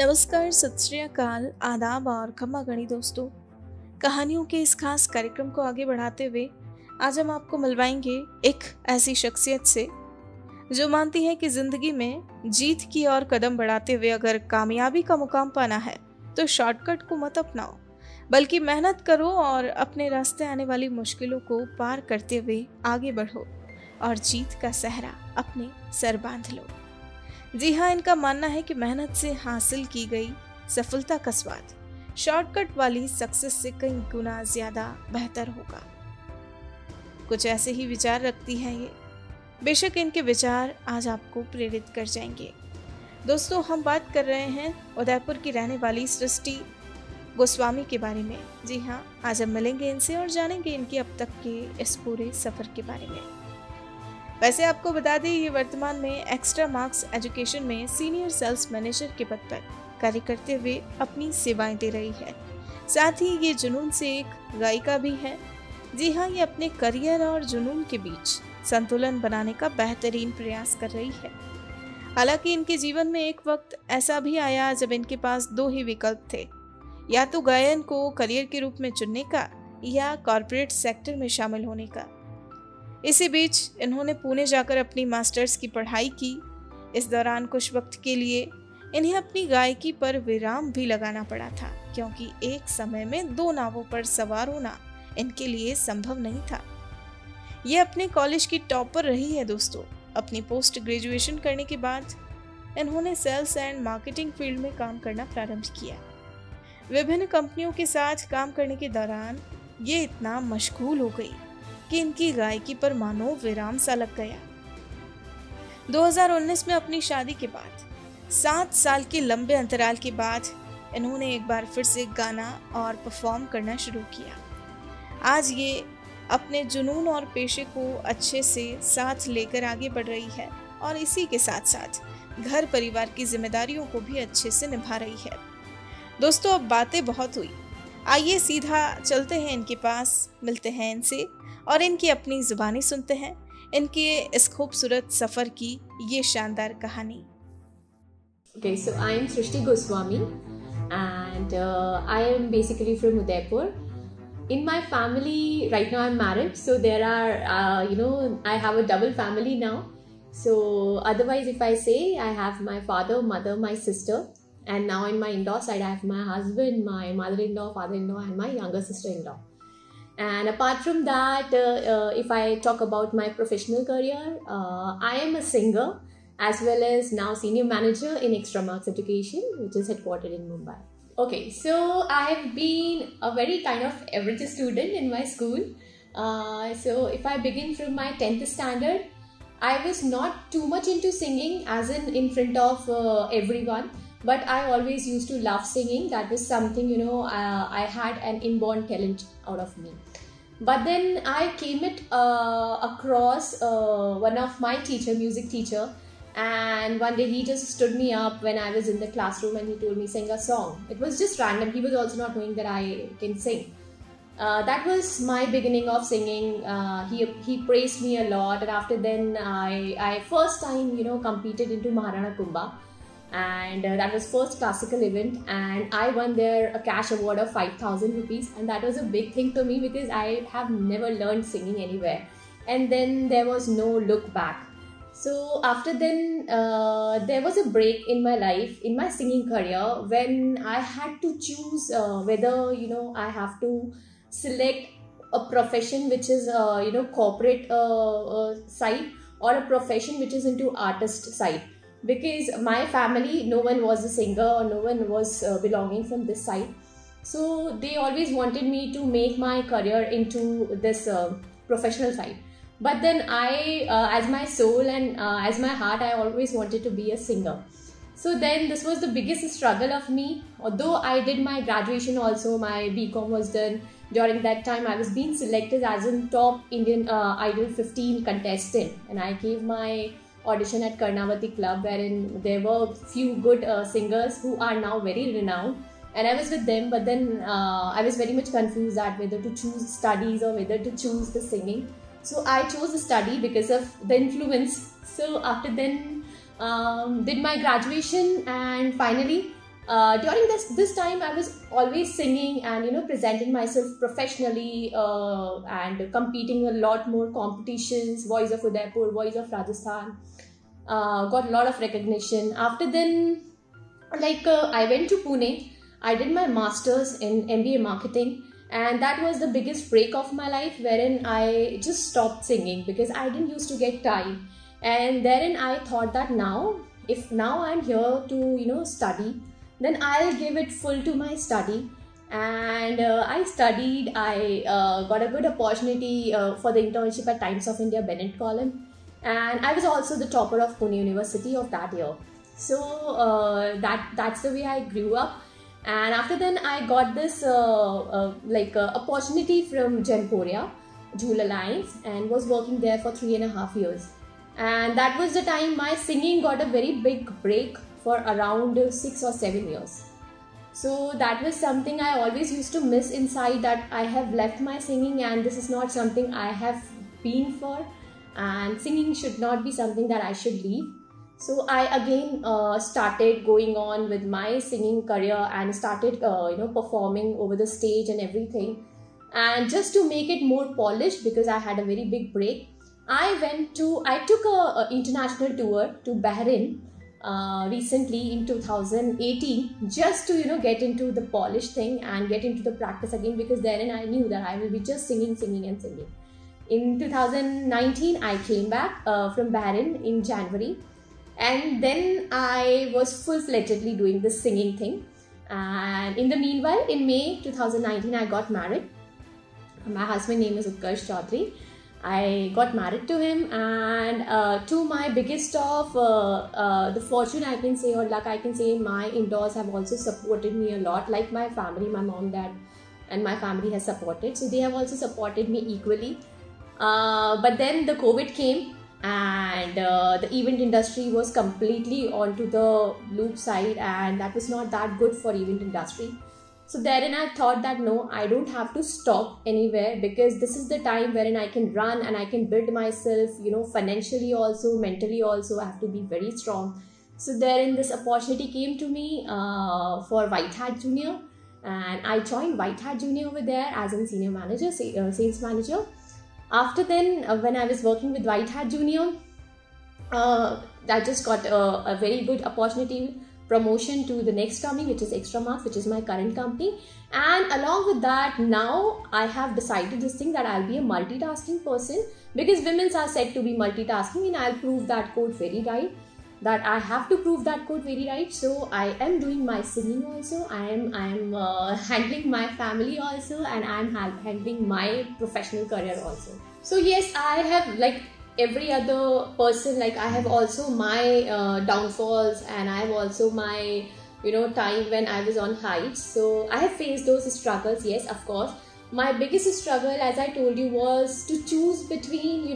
नमस्कार, सत श्री अकाल, आदाब और खम्मा गणी दोस्तों। कहानियों के इस खास कार्यक्रम को आगे बढ़ाते हुए आज हम आपको मिलवाएंगे एक ऐसी शख्सियत से जो मानती है कि जिंदगी में जीत की ओर कदम बढ़ाते हुए अगर कामयाबी का मुकाम पाना है तो शॉर्टकट को मत अपनाओ, बल्कि मेहनत करो और अपने रास्ते आने वाली मुश्किलों को पार करते हुए आगे बढ़ो और जीत का सहरा अपने सर बांध लो। जी हाँ, इनका मानना है कि मेहनत से हासिल की गई सफलता का स्वाद शॉर्टकट वाली सक्सेस से कई गुना ज्यादा बेहतर होगा। कुछ ऐसे ही विचार रखती है ये। बेशक इनके विचार आज आपको प्रेरित कर जाएंगे। दोस्तों, हम बात कर रहे हैं उदयपुर की रहने वाली सृष्टि गोस्वामी के बारे में। जी हाँ, आज हम मिलेंगे इनसे और जानेंगे इनके अब तक के इस पूरे सफर के बारे में। वैसे आपको बता दें, ये वर्तमान में एक्स्ट्रा मार्क्स एजुकेशन में सीनियर सेल्स मैनेजर के पद पर कार्य करते हुए अपनी सेवाएं दे रही है। साथ ही ये जुनून से एक गायिका भी है। जी हाँ, ये अपने करियर और जुनून के बीच संतुलन बनाने का बेहतरीन प्रयास कर रही है। हालांकि इनके जीवन में एक वक्त ऐसा भी आया जब इनके पास दो ही विकल्प थे, या तो गायन को करियर के रूप में चुनने का या कॉर्पोरेट सेक्टर में शामिल होने का। इसी बीच इन्होंने पुणे जाकर अपनी मास्टर्स की पढ़ाई की। इस दौरान कुछ वक्त के लिए इन्हें अपनी गायकी पर विराम भी लगाना पड़ा था, क्योंकि एक समय में दो नावों पर सवार होना इनके लिए संभव नहीं था। ये अपने कॉलेज की टॉपर रही है दोस्तों। अपनी पोस्ट ग्रेजुएशन करने के बाद इन्होंने सेल्स एंड मार्केटिंग फील्ड में काम करना प्रारंभ किया। विभिन्न कंपनियों के साथ काम करने के दौरान ये इतना मशगूल हो गई कि इनकी गायकी पर मानो विराम सा लग गया। 2019 में अपनी शादी के बाद 7 साल के लंबे अंतराल के बाद इन्होंने एक बार फिर से गाना और परफॉर्म करना शुरू किया। आज ये अपने जुनून और पेशे को अच्छे से साथ लेकर आगे बढ़ रही है और इसी के साथ साथ घर परिवार की जिम्मेदारियों को भी अच्छे से निभा रही है। दोस्तों, अब बातें बहुत हुई, आइए सीधा चलते हैं इनके पास, मिलते हैं इनसे और इनकी अपनी जुबानी सुनते हैं इनके इस खूबसूरत सफर की ये शानदार कहानी। Okay, so I am Srishti Goswami and I am basically from Udaipur. In my family, right now I'm married, so there are, I have a double family now. So otherwise, if I say, I have my father, mother, my sister, and now in my in-law side, I have my husband, my mother-in-law, father-in-law, and my younger sister-in-law. And apart from that, if I talk about my professional career, I am a singer as well as now senior manager in Extra Marks Education, which is headquartered in Mumbai. Okay, so I have been a very kind of average student in my school. So if I begin from my 10th standard, I was not too much into singing as in front of everyone. But I always used to love singing. That was something, I had an inborn talent out of me. But then I came across one of my music teacher, and one day he just stood me up when I was in the classroom and he told me sing a song. It was just random. He was also not knowing that I can sing. That was my beginning of singing. He praised me a lot, and after then I first time competed into Maharana Kumbha. And that was first classical event, and I won there a cash award of 5,000 rupees, and that was a big thing to me because I have never learned singing anywhere. And then there was no look back. So after then there was a break in my life, in my singing career, when I had to choose whether I have to select a profession which is corporate side or a profession which is into artist side. Because my family, no one was a singer or no one was belonging from this side. So they always wanted me to make my career into this professional side. But then I, as my soul and as my heart, I always wanted to be a singer. So then this was the biggest struggle of me. Although I did my graduation also, my BCom was done. During that time, I was being selected as a top Indian Idol 15 contestant. And I gave my audition at Karnavati Club, wherein there were few good singers who are now very renowned, and I was with them. But then I was very much confused at whether to choose studies or whether to choose the singing. So I chose the study because of the influence. So after then did my graduation, and finally During this time, I was always singing and presenting myself professionally, and competing a lot more competitions, Voice of Udaipur, Voice of Rajasthan. Got a lot of recognition. After then, I went to Pune. I did my masters in MBA marketing, and that was the biggest break of my life, wherein I just stopped singing because I didn't used to get time. And therein I thought that if now I'm here to study, then I'll give it full to my study. And I studied. I got a good opportunity for the internship at Times of India Bennett column, and I was also the topper of Pune University of that year. So that's the way I grew up. And after then, I got this opportunity from Genporia Jewel Alliance, and was working there for 3.5 years. And that was the time my singing got a very big break for around 6 or 7 years. So that was something I always used to miss inside, that I have left my singing and this is not something I have been for, and singing should not be something that I should leave. So I again started going on with my singing career and started performing over the stage and everything. And just to make it more polished, because I had a very big break, I took a international tour to Bahrain recently in 2018, just to get into the polish thing and get into the practice again, because therein I knew that I will be just singing. In 2019, I came back from Bahrain in January, and then I was full-fledgedly doing the singing thing. And in the meanwhile, in May 2019, I got married. My husband's name is Utkarsh Chaudhary. I got married to him, and to my biggest of the fortune, I can say, or luck, I can say, my in-laws have also supported me a lot. Like my family, my mom, dad, and my family has supported. So they have also supported me equally. But then the COVID came, and the event industry was completely onto the loop side, and that was not that good for event industry. So therein I thought that no, I don't have to stop anywhere, because this is the time wherein I can run and I can build myself, financially also, mentally also. I have to be very strong. So therein this opportunity came to me for White Hat Junior, and I joined White Hat Junior over there as a senior manager, sales manager. After then, when I was working with White Hat Junior, I just got a very good opportunity, promotion to the next company, which is Extra Marks, which is my current company. And along with that, now I have decided this thing, that I'll be a multitasking person, because women are said to be multitasking, and I'll prove that code very right. That I have to prove that code very right. So I am doing my singing also. I am handling my family also, and I am handling my professional career also. So yes, I have, like every other person, like I have also my downfalls, and I have also my time when I was on heights. So I have faced those struggles. Yes, of course. My biggest struggle, as I told you, was to choose between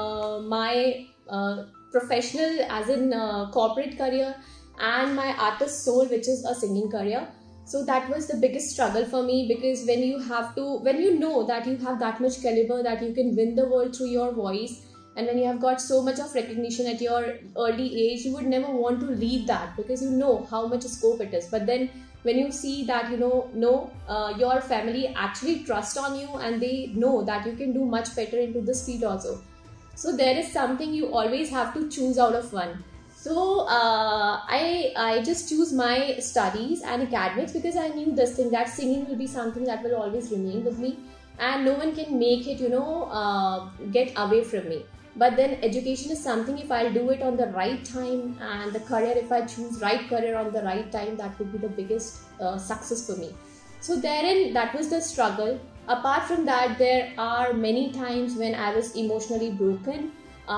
my professional, as in corporate career, and my artist soul, which is a singing career. So that was the biggest struggle for me, because when you know that you have that much caliber, that you can win the world through your voice, and when you have got so much of recognition at your early age, you would never want to leave that, because you know how much scope it is. But then when you see that your family actually trust on you, and they know that you can do much better into this field also. So there is something you always have to choose out of one. So I just choose my studies and academics, because I knew this thing, that singing will be something that will always remain with me, and no one can make it get away from me. But then education is something, if I'll do it on the right time, and the career, if I choose right career on the right time, that would be the biggest success for me. So therein, that was the struggle. Apart from that, there are many times when I was emotionally broken,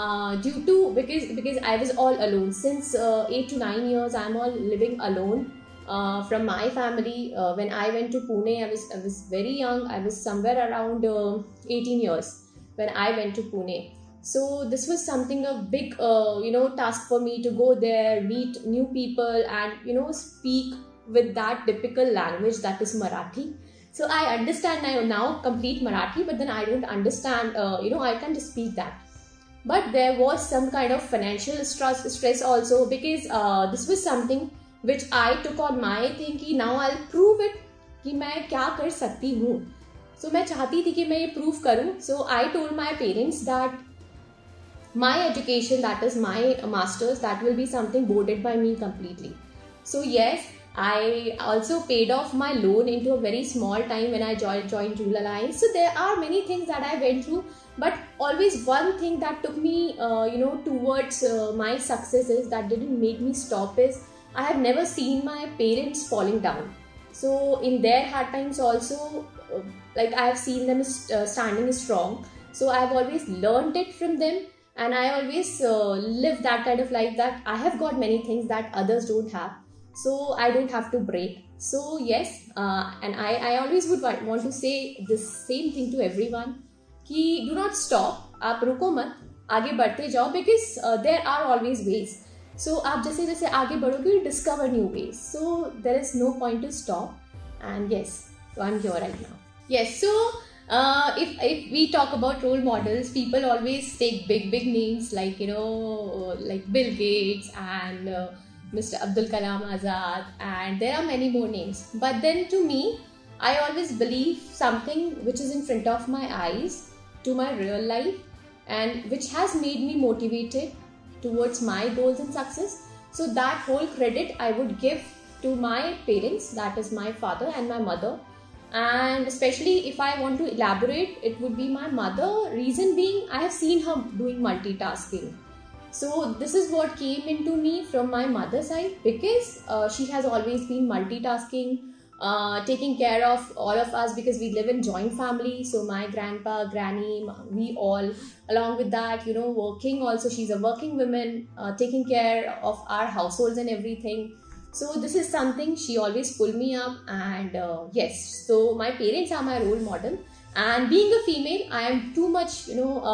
because I was all alone. Since 8 to 9 years, I'm all living alone from my family. When I went to Pune, I was very young. I was somewhere around 18 years when I went to Pune. So this was something, a big task for me, to go there, meet new people, and speak with that typical language, that is Marathi. So I understand now complete Marathi, but then I don't understand, I can't speak that. But there was some kind of financial stress also, because this was something which I took on my thing कि now I'll prove it कि मैं क्या कर सकती हूँ. So मैं चाहती थी कि मैं ये prove करूँ. So I told my parents that my education, that is my masters, that will be something boarded by me completely. So yes, I also paid off my loan into a very small time when I joined Rural Alliance. So there are many things that I went through, but always one thing that took me towards my success is that didn't make me stop is I have never seen my parents falling down. So in their hard times also, like I have seen them standing strong. So I have always learned it from them, and I always live that kind of life that I have got many things that others don't have. So I don't have to break. So yes, and I always would want to say the same thing to everyone कि do not stop, आप रुको मत, आगे बढ़ते जाओ, because there are always ways. So आप जैसे जैसे आगे बढ़ोगे you discover new ways. So there is no point to stop. And yes, so I'm here right now. Yes, so if we talk about role models, people always take big names like like Bill Gates and Mr. Abdul Kalam Azad, and there are many more names. But then to me, I always believe something which is in front of my eyes to my real life, and which has made me motivated towards my goals and success. So that whole credit I would give to my parents, that is my father and my mother. And especially if I want to elaborate, it would be my mother. Reason being, I have seen her doing multitasking. So this is what came into me from my mother's side, because she has always been multitasking, taking care of all of us, because we live in joint family. So my grandpa, granny, we all, along with that, working also. She's a working woman, taking care of our households and everything. So this is something she always pulled me up. And yes, so my parents are my role model. And being a female, I am too much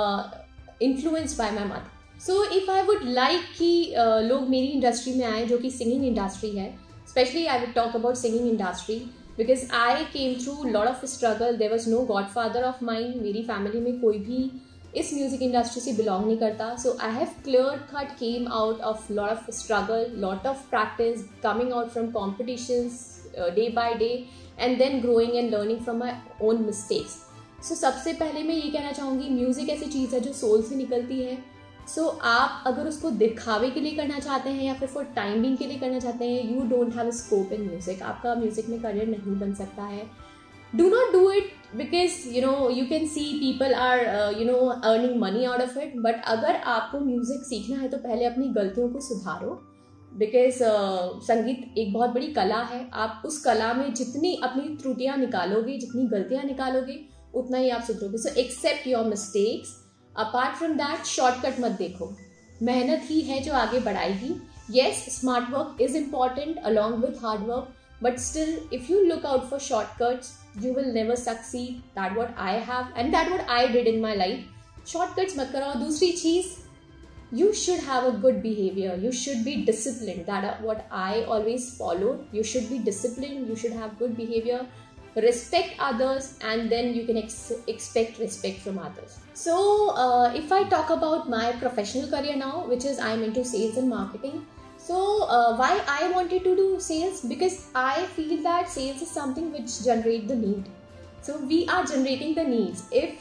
influenced by my mother. So if I would like कि लोग मेरी industry में आए, जो कि singing industry है, especially I would talk about singing industry, because I came through lot of struggle. There was no godfather of mine. मेरी family में कोई भी इस म्यूजिक इंडस्ट्री से बिलोंग नहीं करता. So I have clear cut came out of lot of struggle, lot of practice, coming out from competitions day by day, and then growing and learning from my own mistakes. So सबसे पहले मैं ये कहना चाहूँगी, music ऐसी चीज़ है जो soul से निकलती है. सो आप अगर उसको दिखावे के लिए करना चाहते हैं या फिर फॉर टाइमिंग के लिए करना चाहते हैं, you don't have scope in music. आपका म्यूजिक में करियर नहीं बन सकता है. Do not do it because you can see people are earning money out of it. But अगर आपको म्यूजिक सीखना है तो पहले अपनी गलतियों को सुधारो, बिकॉज संगीत एक बहुत बड़ी कला है. आप उस कला में जितनी अपनी त्रुटियां निकालोगे, जितनी गलतियां निकालोगे, उतना ही आप सुधरोगे. So accept your mistakes. Apart from that, shortcut मत देखो. मेहनत ही है जो आगे बढ़ाएगी. Yes, smart work is important along with hard work, but still if you look out for shortcuts, you will never succeed. That what I have, and that what I did in my life. Shortcuts मत कराओ. दूसरी चीज, you should have a good behavior. You should be disciplined. That what I always followed. You should be disciplined. You should have good behavior. Respect others, and then you can expect respect from others. So if I talk about my professional career now, which is I'm into sales and marketing. So why I wanted to do sales? Because I feel that sales is something which generate the need. So we are generating the needs. If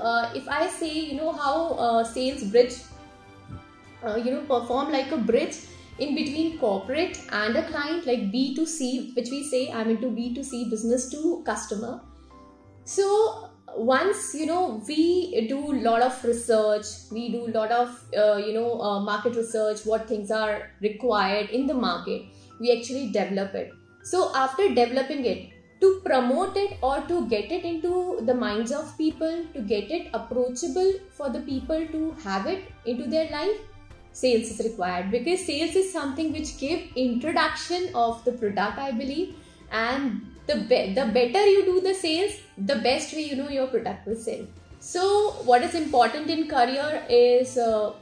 I say how sales bridge perform like a bridge in between corporate and a client, like B2C, which we say I'm into B2C, business to customer. So once we do a lot of research, we do a lot of market research, what things are required in the market, we actually develop it. So after developing it, to promote it or to get it into the minds of people, to get it approachable for the people to have it into their life, sales is required. Because sales is something which give introduction of the product, I believe, and the better you do the sales, the best way your product will sell. So what is important in career is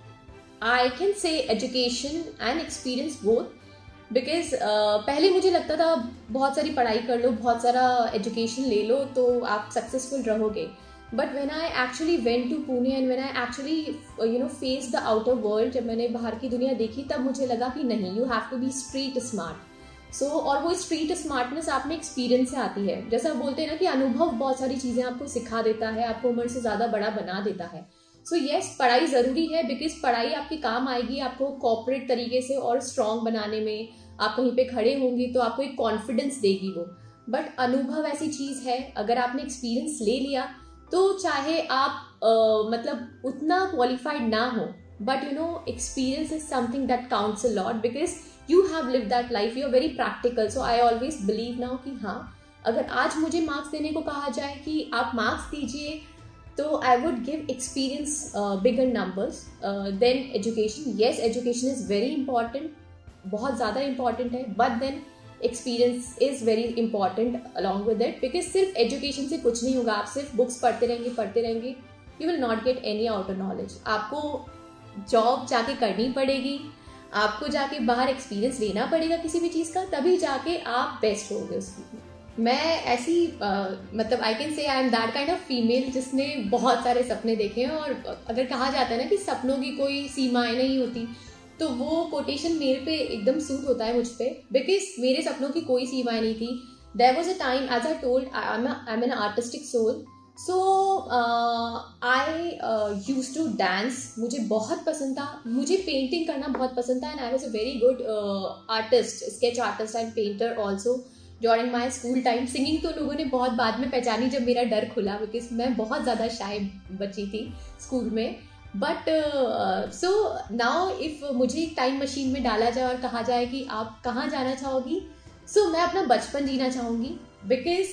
I can say education and experience both. Because पहले मुझे लगता था बहुत सारी पढ़ाई कर लो, बहुत सारा एजुकेशन ले लो तो आप सक्सेसफुल रहोगे. But when I actually went to Pune and when I actually faced the outer world, जब मैंने बाहर की दुनिया देखी, तब मुझे लगा कि नहीं, you have to be street smart. और वो स्ट्रीट स्मार्टनेस आप में एक्सपीरियंस से आती है। जैसा बोलते हैं ना कि अनुभव बहुत सारी चीजें आपको सिखा देता है, आपको उम्र से ज्यादा बड़ा बना देता है। सो यस, पढ़ाई जरूरी है, बिकॉज पढ़ाई आपके काम आएगी, आपको कॉर्पोरेट तरीके से और स्ट्रांग बनाने में। आप कहीं पे खड़े होंगे तो आपको एक कॉन्फिडेंस देगी वो। बट अनुभव ऐसी चीज है, अगर आपने एक्सपीरियंस ले लिया तो चाहे आप मतलब उतना क्वालिफाइड ना हो, but you know experience is something that counts a lot, because you have live that life, you are very practical. So I always believe now कि हाँ, अगर आज मुझे मार्क्स देने को कहा जाए कि आप मार्क्स दीजिए, तो I would give experience bigger numbers than education. Yes, education is very important, बहुत ज़्यादा इंपॉर्टेंट है, but then experience is very important along with it, because सिर्फ एजुकेशन से कुछ नहीं होगा। आप सिर्फ बुक्स पढ़ते रहेंगे, you will not get any outer knowledge. आपको जॉब जाके करनी पड़ेगी, आपको जाके बाहर एक्सपीरियंस लेना पड़ेगा किसी भी चीज़ का, तभी जाके आप बेस्ट होगे उसकी। मैं ऐसी मतलब I can say I am that kind of female जिसने बहुत सारे सपने देखे हैं। और अगर कहा जाता है ना कि सपनों की कोई सीमाएं नहीं होती, तो वो कोटेशन मेरे पे एकदम सूट होता है मुझ पे, बिकॉज मेरे सपनों की कोई सीमाएं नहीं थी। There was a time, as I told, I am an artistic soul, so I use to dance, मुझे बहुत पसंद था, मुझे पेंटिंग करना बहुत पसंद था, and I was a very good artist, sketch artist and painter also during my school time. Singing तो लोगों ने बहुत बाद में पहचानी जब मेरा डर खुला, बिकॉज मैं बहुत ज़्यादा शाय बची थी स्कूल में। बट सो नाउ इफ मुझे एक टाइम मशीन में डाला जाए और कहा जाए कि आप कहाँ जाना चाहोगी, सो मैं अपना बचपन जीना चाहूँगी, because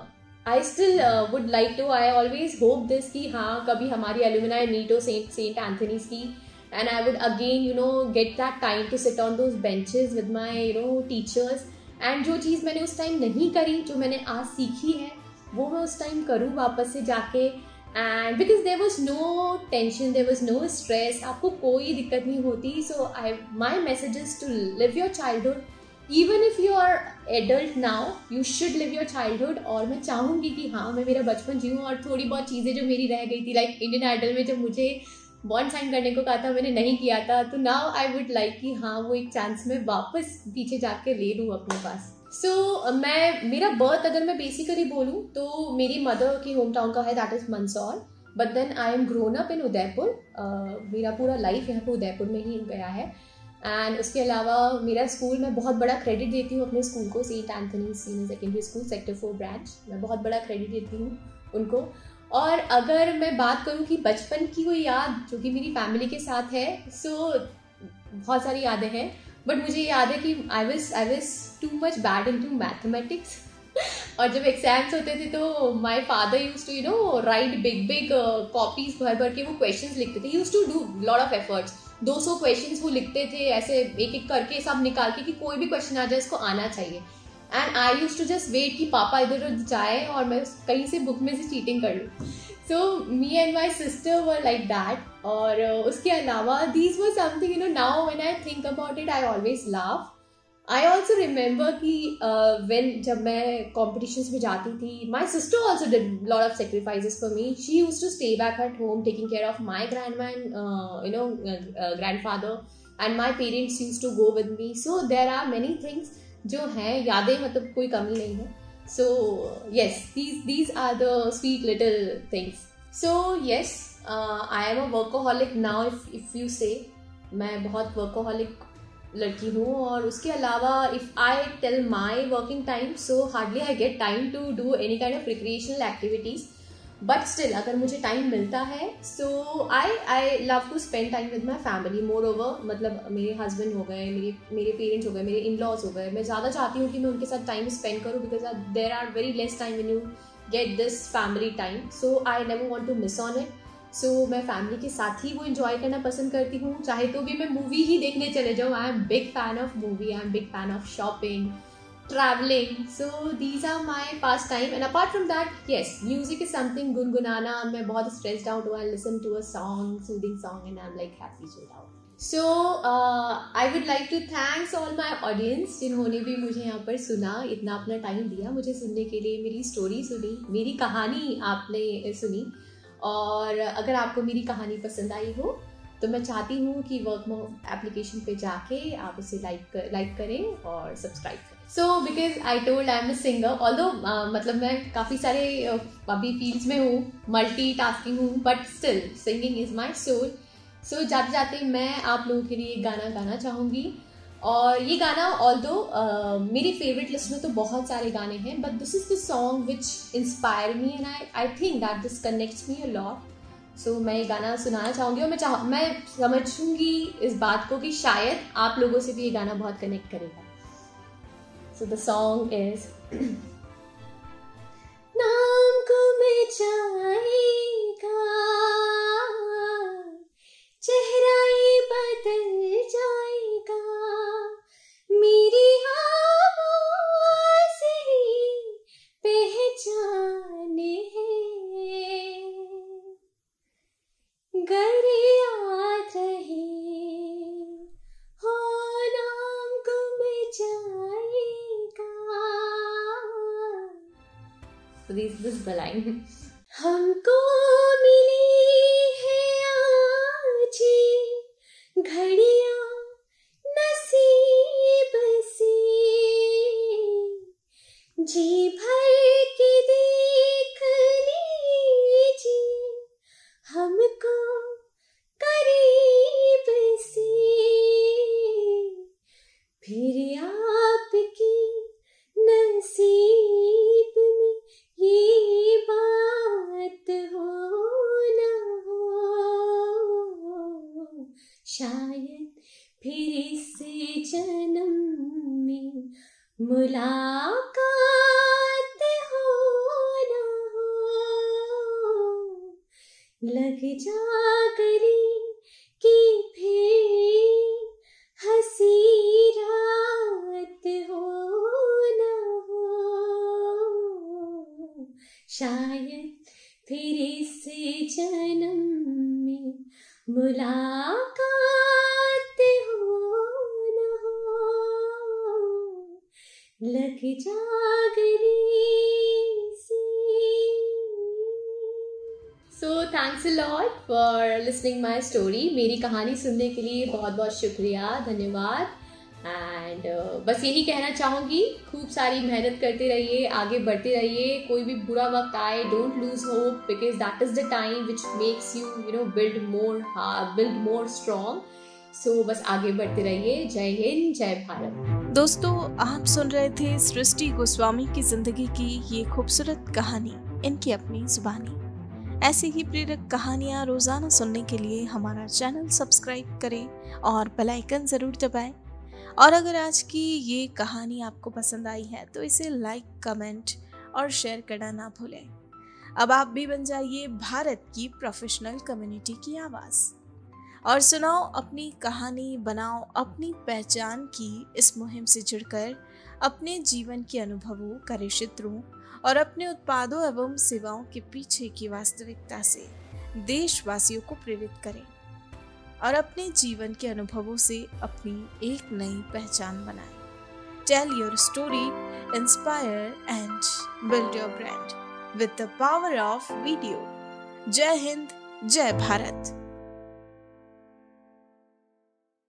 I still would like to, I always hope this कि हाँ, कभी हमारी एलुमिनाई मीट हो सेंट एंथनीज की, and I would again you know get that time to sit on those benches with my you know teachers. And जो चीज़ मैंने उस टाइम नहीं करी, जो मैंने आज सीखी है, वो मैं उस टाइम करूँ वापस से जाके। And because there was no tension, there was no stress, आपको कोई दिक्कत नहीं होती। So I my message is to live your childhood, even if you are adult now, you should live your childhood. और मैं चाहूँगी कि हाँ, मैं मेरा बचपन जीऊँ, और थोड़ी बहुत चीज़ें जो मेरी रह गई थी, लाइक इंडियन आइडल में जब मुझे बॉन्ड साइन करने को कहा था, मैंने नहीं किया था, तो नाउ आई वुड लाइक कि हाँ, वो एक चांस मैं वापस पीछे जाके ले लूँ अपने पास। सो मेरा बर्थ अगर मैं बेसिकली बोलूँ तो मेरी मदर की होम टाउन का है, that is Mandsaur, but then I am grown up in Udaipur. मेरा पूरा लाइफ यहाँ पे उदयपुर में ही गया है। एंड उसके अलावा मेरा स्कूल, मैं बहुत बड़ा क्रेडिट देती हूँ अपने स्कूल को, saint Anthony senior secondary school, sector 4 branch, मैं बहुत बड़ा क्रेडिट देती हूँ उनको। और अगर मैं बात करूँ कि बचपन की कोई याद जो कि मेरी फैमिली के साथ है, सो बहुत सारी यादें हैं, बट मुझे याद है कि I was too much bad in to mathematics. और जब एग्जाम्स होते थे तो my father use to you know write big copies भर भर के वो क्वेश्चंस लिखते थे। Use to do lot of efforts, 200 questions वो लिखते थे ऐसे एक एक करके, सब निकाल के कि कोई भी क्वेश्चन आ जाए इसको आना चाहिए। And I use to just wait कि पापा इधर उधर जाए और मैं कहीं से बुक में से चीटिंग कर लूँ। So me and my sister were like that. और उसके अलावा these were something you know, now when I think about it I always laugh. I also remember कि वेन जब मैं कॉम्पिटिशन्स में जाती थी, my sister also did lot of sacrifices for me. She use to stay back at home taking care of my grandma and you know grandfather, and my parents use to go with me. So there are many things जो हैं, यादें मतलब कोई कमी नहीं है। So yes, these are the sweet little things. So yes, I am a workaholic now. If you say, मैं बहुत workaholic लड़की हूँ। और उसके अलावा if I tell my working time, so hardly I get time to do any kind of recreational activities. But still अगर मुझे time मिलता है, so I love to spend time with my family more over. मतलब मेरे husband हो गए, मेरे parents हो गए, मेरे इन लॉज हो गए, मैं ज़्यादा चाहती हूँ कि मैं उनके साथ टाइम स्पेंड करूँ, because there are very less time when you get this family time. So I never want to miss on it. So मैं फैमिली के साथ ही वो इन्जॉय करना पसंद करती हूँ, चाहे तो भी मैं मूवी ही देखने चले जाऊँ। I am big fan of movie, I am big fan of shopping, traveling. So these are my pastime, and apart from that, yes, music is something गुनगुनाना। मैं बहुत stressed out हूँ, I listen to a song, soothing song, and I'm like happy chilled out. So I would like to thanks all my audience जिन्होंने भी मुझे यहाँ पर सुना, इतना अपना टाइम दिया मुझे सुनने के लिए, मेरी स्टोरी सुनी, मेरी कहानी आपने सुनी। और अगर आपको मेरी कहानी पसंद आई हो तो मैं चाहती हूँ कि वर्कमो एप्लीकेशन पे जाके आप उसे लाइक करें और सब्सक्राइब करें। So because I told I'm a singer, although मतलब मैं काफ़ी सारे अभी फील्ड्स में हूँ, मल्टीटास्किंग हूँ, but still singing is my soul. So जाते जाते मैं आप लोगों के लिए गाना गाना चाहूँगी. और ये गाना ऑल्दो मेरी फेवरेट लिस्ट में तो बहुत सारे गाने हैं, but this is the song which inspire me and I think that this connects me a lot. So मैं ये गाना सुनाना चाहूँगी और मैं समझूंगी इस बात को कि शायद आप लोगों से भी ये गाना बहुत कनेक्ट करेगा. सो द सॉन्ग इज नाम को मिटाएगा, चेहरा ही बदल जाएगा, मेरी आवाज़ ही पहचान है, गर याद रहे हो नाम को मिटाएगा. So this is the line. हमको मिली है आज घड़ियां नसीब से, जी भर के देख लीजिए हमको करीब से, फिर आपकी नसीब में ये बात हो न हो, शायद फिर इस जन्म में मुलाकात हो न हो, लग जा गले कि फिर हंसी रात हो न हो, शायद फिर इस जन्म में मुलाकात हो न हो, लग जा गले से. So thanks a lot for listening my story. मेरी कहानी सुनने के लिए बहुत बहुत शुक्रिया, धन्यवाद. एंड बस यही कहना चाहूँगी, खूब सारी मेहनत करते रहिए, आगे बढ़ते रहिए. कोई भी बुरा वक्त आए, don't lose hope, because that is the time which makes you build more strong. So बस आगे बढ़ते रहिए. जय हिंद, जय भारत. दोस्तों, आप सुन रहे थे सृष्टि गोस्वामी की जिंदगी की ये खूबसूरत कहानी, इनकी अपनी जुबानी. ऐसी ही प्रेरक कहानियाँ रोजाना सुनने के लिए हमारा चैनल सब्सक्राइब करें और बेल आइकन जरूर दबाएं. और अगर आज की ये कहानी आपको पसंद आई है तो इसे लाइक, कमेंट और शेयर करना ना भूलें. अब आप भी बन जाइए भारत की प्रोफेशनल कम्युनिटी की आवाज़ और सुनाओ अपनी कहानी, बनाओ अपनी पहचान की इस मुहिम से जुड़कर अपने जीवन के अनुभवों, कार्यक्षेत्रों और अपने उत्पादों एवं सेवाओं के पीछे की वास्तविकता से देशवासियों को प्रेरित करें और अपने जीवन के अनुभवों से अपनी एक नई पहचान बनाएं. Tell your story, inspire and build your brand with the power of video. जय हिंद, जय भारत.